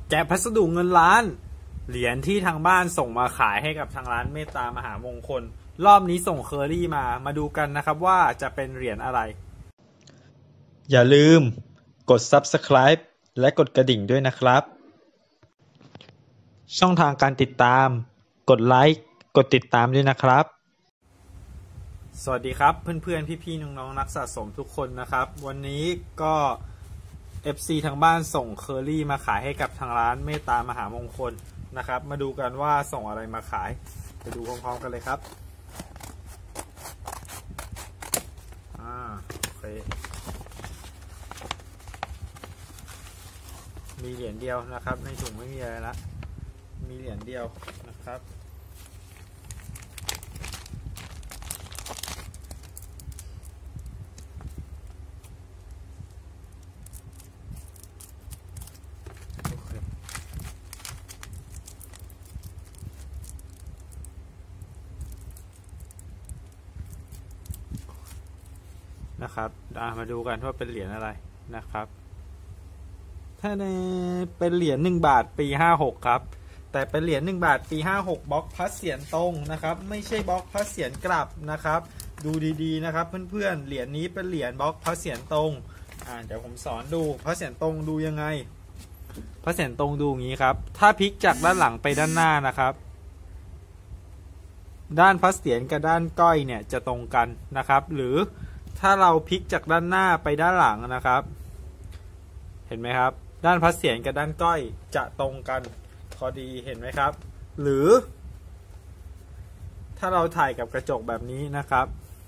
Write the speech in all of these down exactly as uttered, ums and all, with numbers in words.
แจกพัสดุเงินล้านเหรียญที่ทางบ้านส่งมาขายให้กับทางร้านเมตตามหามงคลรอบนี้ส่งเคอรี่มามาดูกันนะครับว่าจะเป็นเหรียญอะไรอย่าลืมกด ซับสไครบ์ และกดกระดิ่งด้วยนะครับช่องทางการติดตามกดไลค์กดติดตามด้วยนะครับสวัสดีครับเพื่อนๆพี่ๆน้องๆนักสะสมทุกคนนะครับวันนี้ก็ เอฟ ซี ทางบ้านส่งเคอรี่มาขายให้กับทางร้านเมตตามหามงคลนะครับมาดูกันว่าส่งอะไรมาขายไปดูพร้อมๆกันเลยครับอ่าโอเคมีเหรียญเดียวนะครับในถุงไม่มีอะไรละมีเหรียญเดียวนะครับนะครับมาดูกันว่าเป็นเหรียญอะไรนะครับถ้าในเป็นเหรียญหนึ่งบาทปีห้าหกครับแต่เป็นเหรียญหนึ่งบาทปีห้าหกบล็อกพัดเสียนตรงนะครับไม่ใช่บล็อกพัดเสียนกลับนะครับดูดีๆนะครับเพื่อนๆเหรียญนี้เป็นเหรียญบล็อกพัดเสียนตรงอ่าเดี๋ยวผมสอนดูพัดเสียนตรงดูยังไงพัดเสียนตรงดูอย่างนี้ครับถ้าพลิกจากด้านหลังไปด้านหน้านะครับด้านพัดเสียนกับด้านก้อยเนี่ยจะตรงกันนะครับหรือถ้าเราพลิกจากด้านหน้าไปด้านหลังนะครับเห็นไหมครับด้านพัดเสียนกับด้านก้อยจะตรงกันพอดีเห็นไหมครับหรือถ้าเราถ่ายกับกระจกแบบนี้นะครับ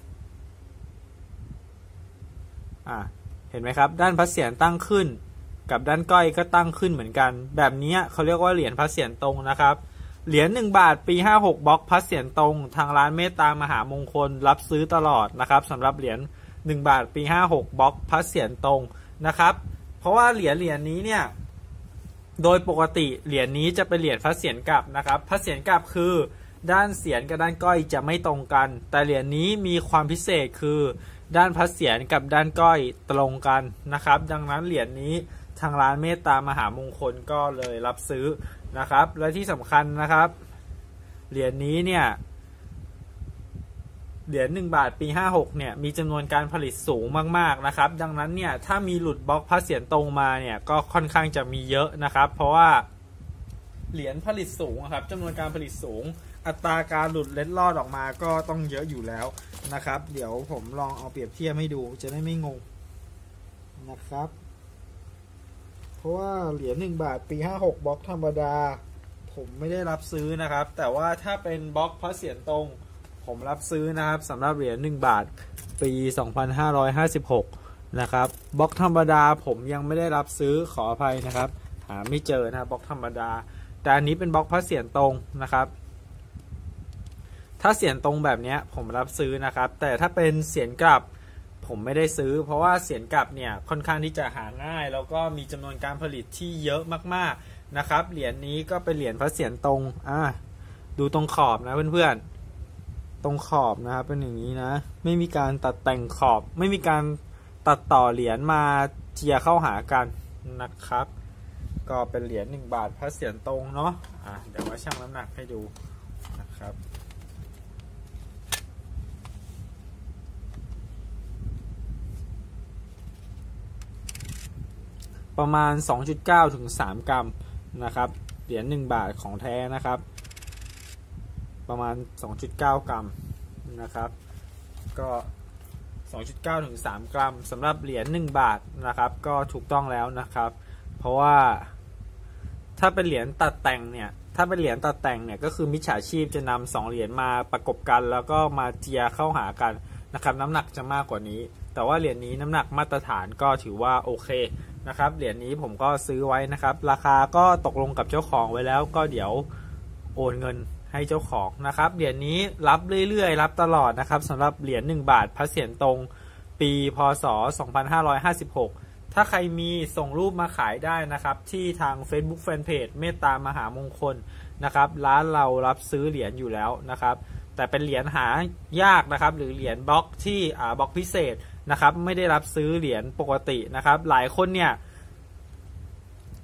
อ่าเห็นไหมครับด้านพัดเสียนตั้งขึ้นกับด้านก้อยก็ตั้งขึ้นเหมือนกันแบบนี้เขาเรียกว่าเหรียญพัดเสียนตรงนะครับเหรียญหนึ่งบาทปีห้าหกบล็อกพัดเสียนตรงทางร้านเมตตามหามงคลรับซื้อตลอดนะครับสำหรับเหรียญหนึ่งบาทปีห้าหกบล็อกพัดเสียนตรงนะครับเพราะว่าเหรียญเหรียญนี้เนี่ยโดยปกติเหรียญนี้จะเป็นเหรียญพัดเสียนกลับนะครับพัดเสียนกลับคือด้านเสียนกับด้านก้อยจะไม่ตรงกันแต่เหรียญนี้มีความพิเศษคือด้านพัดเสียนกับด้านก้อยตรงกันนะครับดังนั้นเหรียญนี้ทางร้านเมตตามหามงคลก็เลยรับซื้อนะครับและที่สำคัญนะครับเหรียญนี้เนี่ยเหรียญหนึ่งบาทปีห้าหกเนี่ยมีจำนวนการผลิตสูงมากๆนะครับดังนั้นเนี่ยถ้ามีหลุดบล็อกพัดเสียนตรงมาเนี่ยก็ค่อนข้างจะมีเยอะนะครับเพราะว่าเหรียญผลิตสูงครับจำนวนการผลิตสูงอัตราการหลุดเล็ดลอดออกมาก็ต้องเยอะอยู่แล้วนะครับเดี๋ยวผมลองเอาเปรียบเทียบให้ดูจะได้ไม่งงนะครับเพราะว่าเหรียญหนึ่งบาทปีห้าหกบล็อกธรรมดาผมไม่ได้รับซื้อนะครับแต่ว่าถ้าเป็นบล็อกพัดเสียนตรงผมรับซื้อนะครับสำหรับเหรียญหนึ่งบาทปีสองพันห้าร้อยห้าสิบหกนะครับบล็อกธรรมดาผมยังไม่ได้รับซื้อขออภัยนะครับหาไม่เจอนะครับบล็อกธรรมดาแต่อันนี้เป็นบล็อกพัดเสียนตรงนะครับถ้าเสียนตรงแบบนี้ผมรับซื้อนะครับแต่ถ้าเป็นเสียนกลับผมไม่ได้ซื้อเพราะว่าเสียนกลับเนี่ยค่อนข้างที่จะหาง่ายแล้วก็มีจำนวนการผลิตที่เยอะมากๆนะครับเหรียญนี้ก็เป็นเหรียญพัดเสียนตรงอ่าดูตรงขอบนะเพื่อนๆตรงขอบนะครับเป็นอย่างนี้นะไม่มีการตัดแต่งขอบไม่มีการตัดต่อเหรียญมาเจียเข้าหากันนะครับก็เป็นเหรียญหนึ่งบาทพัดเสียนตรงเนาะอ่ะเดี๋ยวมาชั่งน้ำหนักให้ดูนะครับประมาณ สองจุดเก้า ถึง สาม กรัมนะครับเหรียญหนึ่งบาทของแท้นะครับประมาณ สองจุดเก้า กรัมนะครับก็ สองจุดเก้า ถึง สาม กรัมสำหรับเหรียญหนึ่งบาทนะครับก็ถูกต้องแล้วนะครับเพราะว่าถ้าเป็นเหรียญตัดแต่งเนี่ยถ้าเป็นเหรียญตัดแต่งเนี่ยก็คือมิจฉาชีพจะนำสองเหรียญมาประกบกันแล้วก็มาเจียเข้าหากันนะครับน้ำหนักจะมากกว่านี้แต่ว่าเหรียญนี้น้ำหนักมาตรฐานก็ถือว่าโอเคนะครับเหรียญนี้ผมก็ซื้อไว้นะครับราคาก็ตกลงกับเจ้าของไว้แล้วก็เดี๋ยวโอนเงินให้เจ้าของนะครับเหรียญนี้รับเรื่อยๆรับตลอดนะครับสำหรับเหรียญหนึ่งบาทพัดเสียนตรงปีพ.ศ. สองพันห้าร้อยห้าสิบหกถ้าใครมีส่งรูปมาขายได้นะครับที่ทาง Facebook Fanpage เมตตามหามงคลนะครับร้านเรารับซื้อเหรียญอยู่แล้วนะครับแต่เป็นเหรียญหายากนะครับหรือเหรียญบล็อกที่อ่าบล็อกพิเศษนะครับไม่ได้รับซื้อเหรียญปกตินะครับหลายคนเนี่ย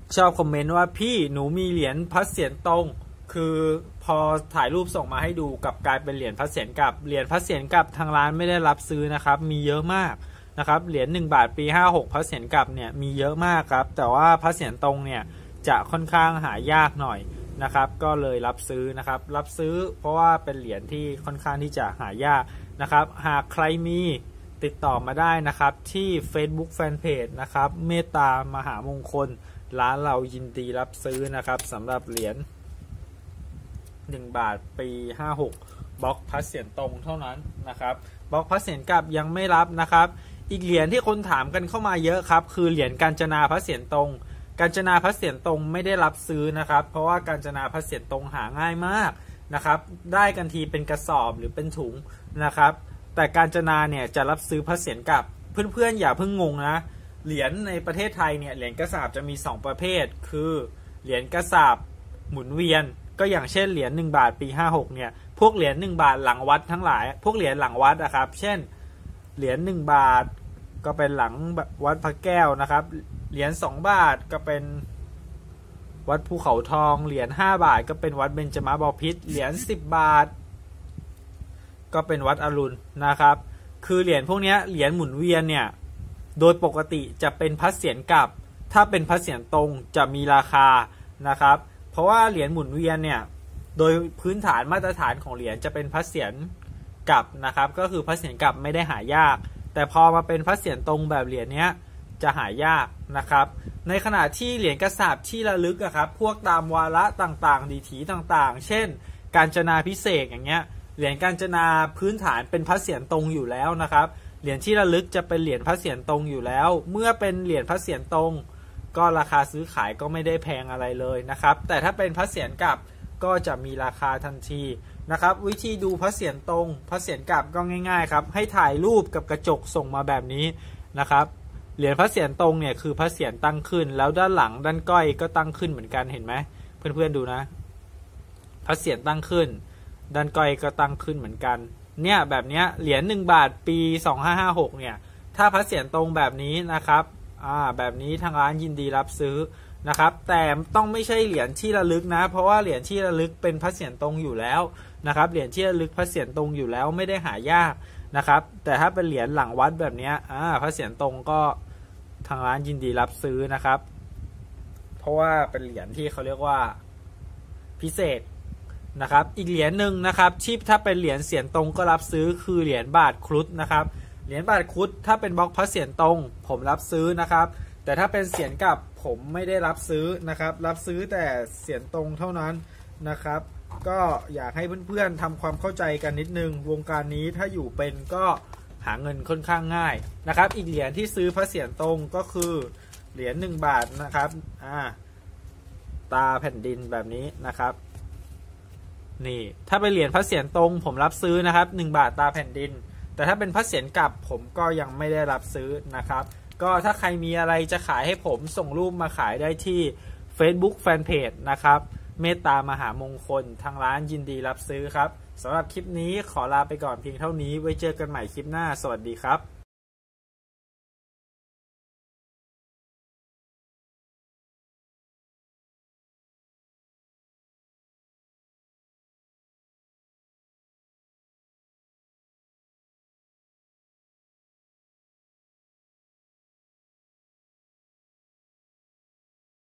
ชอบคอมเมนต์ว่าพี่หนูมีเหรียญพระเศียรตรงคือพอถ่ายรูปส่งมาให้ดูกับกลายเป็นเหรียญพระเศียรกลับเหรียญพระเศียรกลับทางร้านไม่ได้รับซื้อนะครับมีเยอะมากนะครับเหรียญหนึ่งบาทปีห้าหกพระเศียรกลับเนี่ยมีเยอะมากครับแต่ว่าพระเศียรตรงเนี่ยจะค่อนข้างหายากหน่อยนะครับก็เลยรับซื้อนะครับรับซื้อเพราะว่าเป็นเหรียญที่ค่อนข้างที่จะหายากนะครับหากใครมีติดต่อมาได้นะครับที่ Facebook Fanpage นะครับเมตตามหามงคลร้านเรายินดีรับซื้อนะครับสำหรับเหรียญหนึ่งบาทปีห้าหกบล็อกพระเศียรตรงเท่านั้นนะครับบล็อกพระเศียรกลับยังไม่รับนะครับอีกเหรียญที่คนถามกันเข้ามาเยอะครับคือเหรียญกาญจนาพระเศียรตรงกาญจนาพระเศียรตรงไม่ได้รับซื้อนะครับเพราะว่ากาญจนาพระเศียรตรงหาง่ายมากนะครับได้กันทีเป็นกระสอบหรือเป็นถุงนะครับแต่กาญจนาเนี่ยจะรับซื้อพระเศียรกลับเพื่อนๆอย่าเพิ่งงงนะเหรียญในประเทศไทยเนี่ยเหรียญกระสาบจะมีสองประเภทคือเหรียญกระสาบหมุนเวียนก็อย่างเช่นเหรียญหนึ่งบาทปีห้าหกเนี่ยพวกเหรียญหนึ่งบาทหลังวัดทั้งหลายพวกเหรียญหลังวัดนะครับเช่นเหรียญหนึ่งบาทก็เป็นหลังวัดพระแก้วนะครับเหรียญสองบาทก็เป็นวัดภูเขาทองเหรียญห้าบาทก็เป็นวัดเบญจมาบพิตรเหรียญสิบบาทก็เป็นวัดอรุณนะครับคือเหรียญพวกนี้เหรียญหมุนเวียนเนี่ยโดยปกติจะเป็นพระเศียรกลับถ้าเป็นพระเศียรตรงจะมีราคานะครับเพราะว่าเหรียญหมุนเวียนเนี่ยโดยพื้นฐานมาตรฐานของเหรียญจะเป็นพระเศียรกลับนะครับก็คือพระเศียรกลับไม่ได้หายากแต่พอมาเป็นพระเศียรตรงแบบเหรียญเนี้ยจะหายากนะครับในขณะที่เหรียญกระสาบที่ระลึกอะครับพวกตามวาระต่างๆดีถีต่างๆเช่นกาญจนาภิเษกอย่างเงี้ยเหรียญกาญจนาพื้นฐานเป็นพระเศียรตรงอยู่แล้วนะครับเหรียญที่ระลึกจะเป็นเหรียญพระเศียรตรงอยู่แล้วเมื่อเป็นเหรียญพระเศียรตรงก็ราคาซื้อขายก็ไม่ได้แพงอะไรเลยนะครับแต่ถ้าเป็นพระเศียรกลับก็จะมีราคาทันทีนะครับวิธีดูพระเศียรตรงพระเศียรกลับก็ง่ายๆครับให้ถ่ายรูปกับกระจกส่งมาแบบนี้นะครับเหรียญพระเศียรตรงเนี่ยคือพระเศียรตั้งขึ้นแล้วด้านหลังด้านก้อยก็ตั้งขึ้นเหมือนกันเห็นไหมเพื่อนๆดูนะพระเศียรตั้งขึ้นด้านก้อยก็ตั้งขึ้นเหมือนกันเนี่ยแบบเนี้ยเหรียญหนึ่งบาทปีสองพันห้าร้อยห้าสิบหกเนี่ยถ้าพระเศียรตรงแบบนี้นะครับอ่าแบบนี้ทางร้านยินดีรับซื้อนะครับแต่ต้องไม่ใช่เหรียญที่ระลึกนะเพราะว่าเหรียญที่ระลึกเป็นพระเศียรตรงอยู่แล้วนะครับเหรียญที่ระลึกพระเศียรตรงอยู่แล้วไม่ได้หายากนะครับแต่ถ้าเป็นเหรียญหลังวัดแบบนี้อ่าพระเศียรตรงก็ทางร้านยินดีรับซื้อนะครับเพราะว่าเป็นเหรียญที่เขาเรียกว่าพิเศษนะครับอีกเหรียญหนึ่งนะครับที่ถ้าเป็นเหรียญเศียรตรงก็รับซื้อคือเหรียญบาทครุฑนะครับเหรียญบาทครุฑถ้าเป็นบล็อกพระเศียรตรงผมรับซื้อนะครับแต่ถ้าเป็นเศียรกลับผมไม่ได้รับซื้อนะครับรับซื้อแต่เศียรตรงเท่านั้นนะครับก็อยากให้เพื่อนๆทำความเข้าใจกันนิดนึงวงการนี้ถ้าอยู่เป็นก็หาเงินค่อนข้างง่ายนะครับอีกเหรียญที่ซื้อพระเศียรตรงก็คือเหรียญหนึ่งบาทนะครับอ่าตาแผ่นดินแบบนี้นะครับนี่ถ้าเป็นเหรียญพระเศียรตรงผมรับซื้อนะครับหนึ่งบาทตาแผ่นดินแต่ถ้าเป็นพระเศียรกลับผมก็ยังไม่ได้รับซื้อนะครับก็ถ้าใครมีอะไรจะขายให้ผมส่งรูปมาขายได้ที่ Facebook Fanpage นะครับเมตตามหามงคลทางร้านยินดีรับซื้อครับสำหรับคลิปนี้ขอลาไปก่อนเพียงเท่านี้ไว้เจอกันใหม่คลิปหน้าสวัสดีครับ